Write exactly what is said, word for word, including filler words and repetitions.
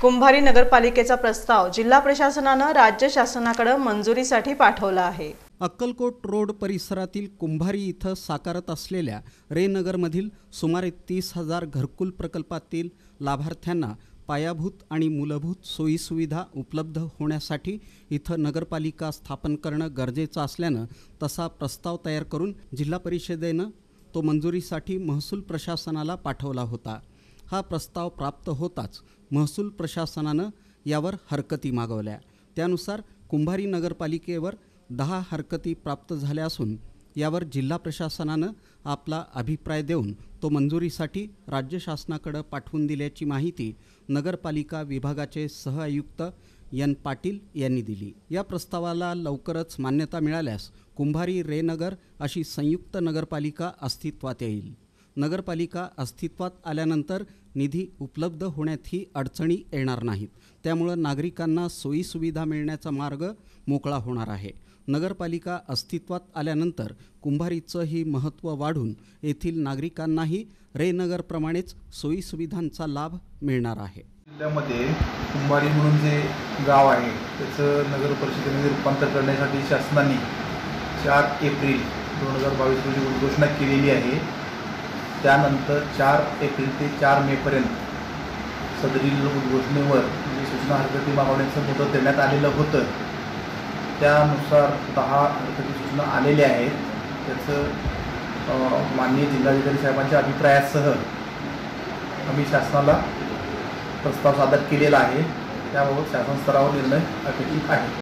कुंभारी नगरपालिकेचा प्रस्ताव जिल्हा प्रशासनाने राज्य शासनाकडे मंजुरीसाठी पाठवला आहे। अक्कलकोट रोड परिसरातील कुंभारी इथं साकारत असलेल्या रे नगरमधील सुमारे तीस हजार घरकुल प्रकल्पातील लाभार्थ्यांना पायाभूत आणि मूलभूत सोयीसुविधा उपलब्ध होण्यासाठी इथं नगरपालिका स्थापन करणं गरजेचं असल्यानं तसा प्रस्ताव तयार करून जिल्हा परिषदेनं तो मंजुरीसाठी महसूल प्रशासनाला पाठवला होता। हा प्रस्ताव प्राप्त होताच महसूल प्रशासनानं यावर हरकती मागवल्या। त्यानुसार कुंभारी नगरपालिकेवर दहा हरकती प्राप्त झाल्या असून यावर जिल्हा प्रशासनानं आपला अभिप्राय देऊन तो मंजुरीसाठी राज्य शासनाकडे पाठवून दिल्याची माहिती नगरपालिका विभागाचे सहआयुक्त एन पाटील यांनी दिली। या प्रस्तावाला लवकरच मान्यता मिळाल्यास कुंभारी रे नगर अशी संयुक्त नगरपालिका अस्तित्वात येईल। नगरपालिका अस्तित्वात आल्यानंतर निधी उपलब्ध होण्यातही अडचणी येणार नाहीत, त्यामुळे नागरिकांना सोयीसुविधा मिळण्याचा मार्ग मोकळा होणार आहे। नगरपालिका अस्तित्वात आल्यानंतर कुंभारीचंही महत्त्व वाढून येथील नागरिकांनाही रे नगरप्रमाणेच सोयीसुविधांचा लाभ मिळणार आहे। जिल्ह्यामध्ये कुंभारी म्हणून जे गाव आहे त्याचं नगर परिषदेमध्ये रूपांतर करण्यासाठी शासनाने चार एप्रिल दोन हजार बावीस रोजी घोषणा केलेली आहे। त्यानंतर चार एप्रिल ते चार मेपर्यंत सदरील घोषणेवर म्हणजे सूचना हरकती मागवण्याचं मुदत देण्यात आलेलं होतं। त्यानुसार दहा हरकती सूचना आलेल्या आहेत। त्याचं माननीय जिल्हाधिकारी साहेबांच्या अभिप्रायासह आम्ही शासनाला प्रस्ताव सादर केलेला आहे। त्याबाबत शासन स्तरावर निर्णय अपेक्षित आहे।